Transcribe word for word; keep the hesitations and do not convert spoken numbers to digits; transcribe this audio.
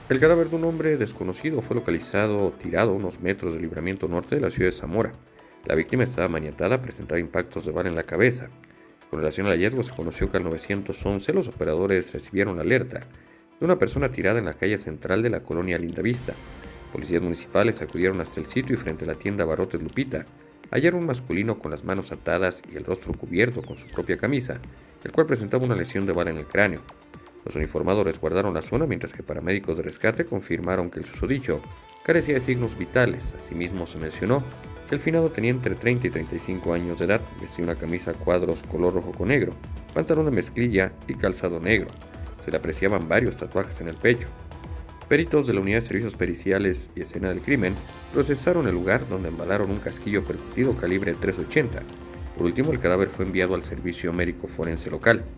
El cadáver de un hombre desconocido fue localizado tirado a unos metros del Libramiento Norte de la ciudad de Zamora. La víctima estaba maniatada, presentaba impactos de bala en la cabeza. Con relación al hallazgo, se conoció que al nueve once los operadores recibieron la alerta de una persona tirada en la calle central de la colonia Lindavista. Policías municipales acudieron hasta el sitio y frente a la tienda Barotes Lupita hallaron un masculino con las manos atadas y el rostro cubierto con su propia camisa, el cual presentaba una lesión de bala en el cráneo. Los uniformados resguardaron la zona, mientras que paramédicos de rescate confirmaron que el susodicho carecía de signos vitales. Asimismo, se mencionó que el finado tenía entre treinta y treinta y cinco años de edad, vestía una camisa a cuadros color rojo con negro, pantalón de mezclilla y calzado negro. Se le apreciaban varios tatuajes en el pecho. Peritos de la Unidad de Servicios Periciales y Escena del Crimen procesaron el lugar, donde embalaron un casquillo percutido calibre tres ochenta. Por último, el cadáver fue enviado al servicio médico forense local.